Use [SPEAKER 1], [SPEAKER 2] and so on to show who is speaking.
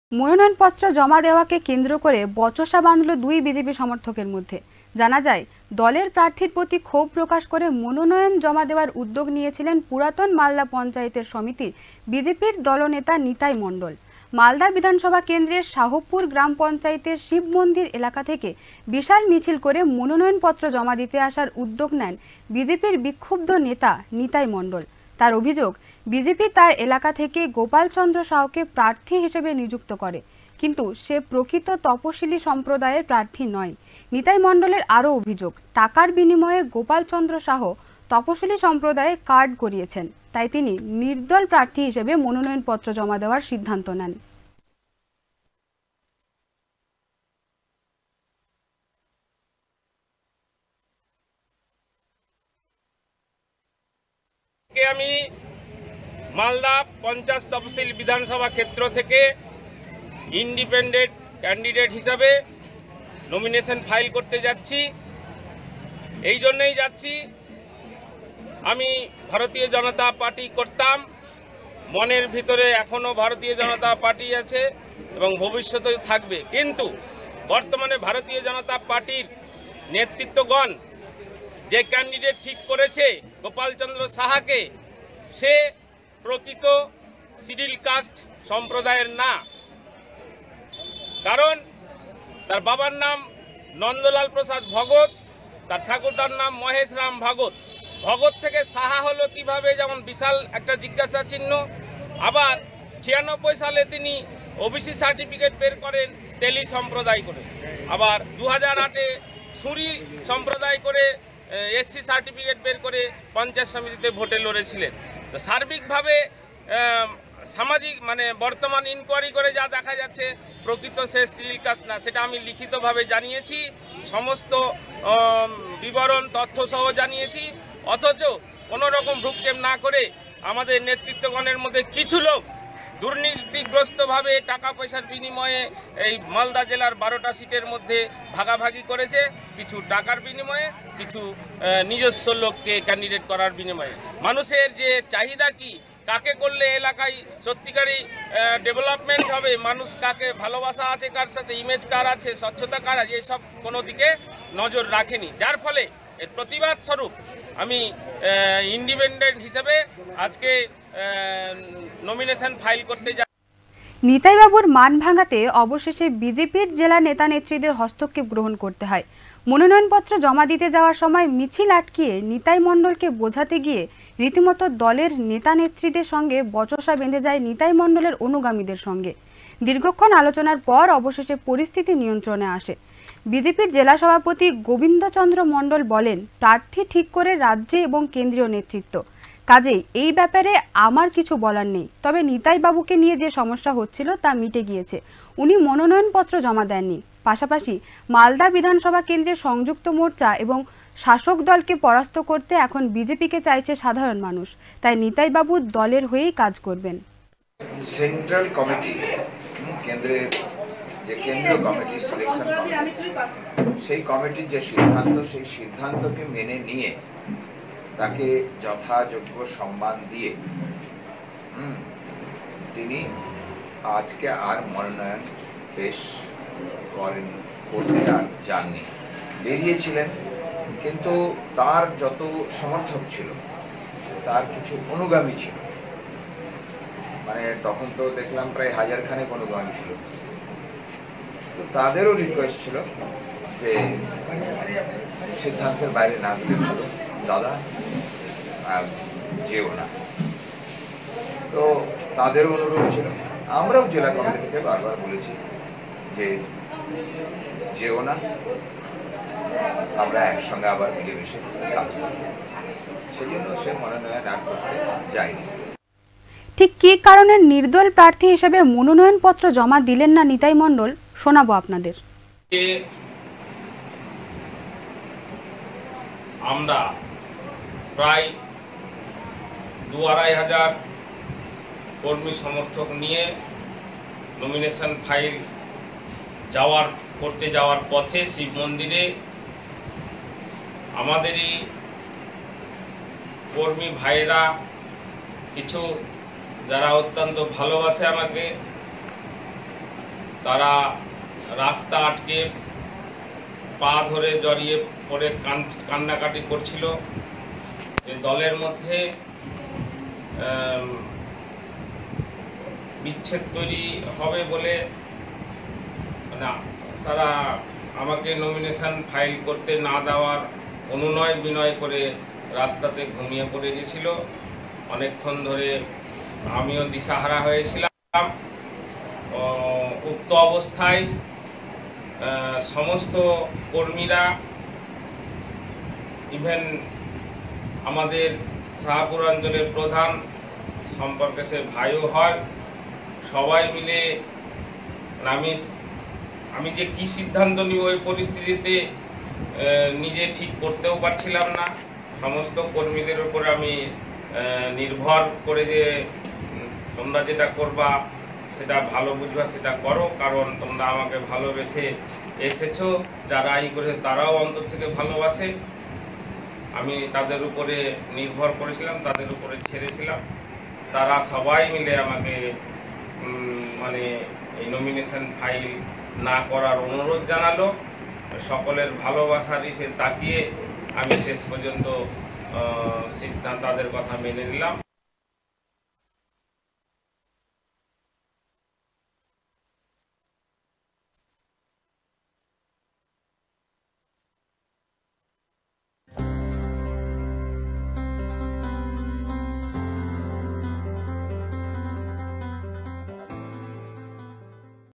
[SPEAKER 1] মনোনয়নপত্র জমা দেওয়াকে কেন্দ্র করে বচসা বাঁধল দুই বিজেপি সমর্থকের মধ্যে। জানা যায়, দলের প্রার্থীর প্রতি ক্ষোভ প্রকাশ করে মনোনয়ন জমা দেওয়ার উদ্যোগ নিয়েছিলেন পুরাতন মালদা পঞ্চায়েতের সমিতির বিজেপির দলনেতা নিতাই মণ্ডল। মালদা বিধানসভা কেন্দ্রের শাহপুর গ্রাম পঞ্চায়েতের শিব মন্দির এলাকা থেকে বিশাল মিছিল করে মনোনয়নপত্র জমা দিতে আসার উদ্যোগ নেন বিজেপির বিক্ষুব্ধ নেতা নিতাই মণ্ডল। তার অভিযোগ, বিজেপি তার এলাকা থেকে গোপাল চন্দ্র সাহকে প্রার্থী হিসেবে নিযুক্ত করে, কিন্তু সে প্রকৃত তপশিলি সম্প্রদায়ের প্রার্থী নয়। নিতাই মণ্ডলের আরও অভিযোগ, টাকার বিনিময়ে গোপাল চন্দ্র সাহ তপশিলি সম্প্রদায়ের কার্ড করিয়েছেন, তাই তিনি নির্দল প্রার্থী হিসেবে মনোনয়নপত্র জমা দেওয়ার সিদ্ধান্ত নেন।
[SPEAKER 2] আমি মালদা 50 তফসিল বিধানসভা ক্ষেত্র থেকে ইন্ডিপেন্ডেন্ট ক্যান্ডিডেট হিসাবে নমিনেশন ফাইল করতে যাচ্ছি। এই জন্যই যাচ্ছি, আমি ভারতীয় জনতা পার্টি করতাম, মনের ভিতরে এখনও ভারতীয় জনতা পার্টি আছে এবং ভবিষ্যতেও থাকবে, কিন্তু বর্তমানে ভারতীয় জনতা পার্টির নেতৃত্বগণ যে ক্যান্ডিডেট ঠিক করেছে গোপাল চন্দ্র সাহাকে, সে প্রকৃত শিডিউল কাস্ট সম্প্রদায়ের না। কারণ তার বাবার নাম নন্দলাল প্রসাদ ভগত, তার ঠাকুরদার নাম মহেশ রাম ভগত। ভগত থেকে সাহা হলো কিভাবে, যেমন বিশাল একটা জিজ্ঞাসা চিহ্ন। আবার 96 সালে তিনি ওবিসি সার্টিফিকেট বের করেন তেলি সম্প্রদায় করে, আবার 2008-এ সুরি সম্প্রদায় করে এসসি সার্টিফিকেট বের করে পঞ্চায়েত সমিতিতে ভোটে লড়েছিলেন। তো সার্বিকভাবে সামাজিক বর্তমান ইনকোয়ারি করে যা দেখা যাচ্ছে প্রকৃত সে শিডিউল কাস্ট না, সেটা আমি লিখিতভাবে জানিয়েছি, সমস্ত বিবরণ তথ্য সহ জানিয়েছি। অথচ কোনো রকম ভ্রুক্ষেপ না করে আমাদের নেতৃত্বগণের মধ্যে কিছু লোক দুর্নীতিগ্রস্তভাবে টাকা পয়সার বিনিময়ে এই মালদা জেলার 12টা সিটের মধ্যে ভাগাভাগি করেছে, কিছু টাকার বিনিময়ে, কিছু নিজস্ব লোককে ক্যান্ডিডেট করার বিনিময়ে। মানুষের যে চাহিদা কি, কাকে করলে এলাকায় সত্যিকারই ডেভেলপমেন্ট হবে, মানুষ কাকে ভালোবাসা আছে, কার সাথে ইমেজ কার আছে, স্বচ্ছতা কার আছে, এসব কোনো দিকে নজর রাখেনি। যার ফলে এর প্রতিবাদ স্বরূপ আমি ইন্ডিপেন্ডেন্ট হিসেবে আজকে নমিনেশন ফাইল করতে যাই।
[SPEAKER 1] নিতাইবাবুর মান ভাঙাতে অবশেষে বিজেপির জেলা নেতা নেত্রীদের হস্তক্ষেপ গ্রহণ করতে হয়। মনোনয়নপত্র জমা দিতে যাওয়ার সময় মিছিল আটকিয়ে নিতাই মণ্ডলকে বোঝাতে গিয়ে রীতিমতো দলের নেতা নেত্রীদের সঙ্গে বচসা বেঁধে যায় নিতাই মণ্ডলের অনুগামীদের সঙ্গে। দীর্ঘক্ষণ আলোচনার পর অবশেষে পরিস্থিতি নিয়ন্ত্রণে আসে। বিজেপির জেলা সভাপতি গোবিন্দচন্দ্র মণ্ডল বলেন, প্রার্থী ঠিক করে রাজ্যে এবং কেন্দ্রীয় নেতৃত্ব, কাজেই এই ব্যাপারে আমার কিছু বলার নেই। তবে নিতাই বাবুকে নিয়ে যে সমস্যা হচ্ছিল তা মিটে গিয়েছে, উনি মনোনয়নপত্র জমা দেননি। পাশাপাশি মালদা বিধানসভা কেন্দ্রের সংযুক্ত মোর্চা এবং শাসক দলকে পরাস্ত করতে এখন বিজেপিকে চাইছে সাধারণ মানুষ, তাই নিতাই বাবু দলের হয়েই কাজ করবেন।
[SPEAKER 3] সেন্ট্রাল কমিটি, কেন্দ্রের যে কেন্দ্রীয় কমিটি, সিলেকশন কমিটি, সেই কমিটির যে সিদ্ধান্ত, সেই সিদ্ধান্তকে মেনে নিয়ে তাকে যথাযোগ্য সম্মান দিয়ে তিনি আজকে আর মনোনয়ন পেশ করতে আর যাননি। বেরিয়েছিলেন, কিন্তু তার যত সমর্থক ছিল, তার কিছু অনুগামী ছিল, তখন তো দেখলাম প্রায় 1000 খানেক অনুগামী ছিল। তো তাদেরও রিকোয়েস্ট ছিল যে সিদ্ধান্তের বাইরে না গেলে ভালো, দাদা যেও না। তো তাদেরও অনুরোধ ছিল, আমরাও জেলা কমিটি থেকে বারবার বলেছি যে যেও না, আমরা একসঙ্গে আবার মিলেমিশে কাজ করব। সেই জন্য সে মনোনয়ন আর করতে যায়নি।
[SPEAKER 1] ঠিক কী কারণে নির্দল প্রার্থী হিসেবে মনোনয়নপত্র জমা দিলেন না নিতাই মণ্ডল, শোনাবো আপনাদের।
[SPEAKER 2] আমরা প্রায় 2-2.5 হাজার কর্মী সমর্থক নিয়ে নমিনেশন ফাইল করতে যাওয়ার পথে শিব মন্দিরে আমাদেরই কর্মী ভাইয়েরা, কিছু যারা অত্যন্ত ভালোবাসে আমাকে, তারা রাস্তা আটকে পা ধরে জড়িয়ে পড়ে কান্নাকাটি করছিল। এই দলের মধ্যে বিচ্ছেদ তৈরি হবে বলে তারা আমাকে নমিনেশন ফাইল করতে না দেওয়ার অনুনয় বিনয় করে রাস্তাতে ঘুমিয়ে পড়ে গেছিল। অনেকক্ষণ ধরে আমিও দিশাহারা হয়েছিলাম। উক্ত অবস্থায় সমস্ত কর্মীরা, ইভেন আমাদের শাহপুর অঞ্চলের প্রধান, সম্পর্কে সে ভাইও হয়, সবাই মিলে আমি যে কি সিদ্ধান্ত নিব ওই পরিস্থিতিতে নিজে ঠিক করতেও পারছিলাম না। সমস্ত কর্মীদের উপর আমি নির্ভর করে যে তোমরা যেটা করবা সেটা ভালো বুঝবা, সেটা করো, কারণ তোমরা আমাকে ভালোবেসে এসেছো। যারা এই করে তারাও অন্তর থেকে ভালোবাসে। আমি তাদের উপরে নির্ভর করেছিলাম, তাদের উপরে ছেড়েছিলাম। তারা সবাই মিলে আমাকে মানে এই নমিনেশন ফাইল না করার অনুরোধ জানালো। সকলের ভালোবাসার ইসে তাকিয়ে আমি শেষ পর্যন্ত সিদ্ধান্ত তাদের কথা মেনে নিলাম।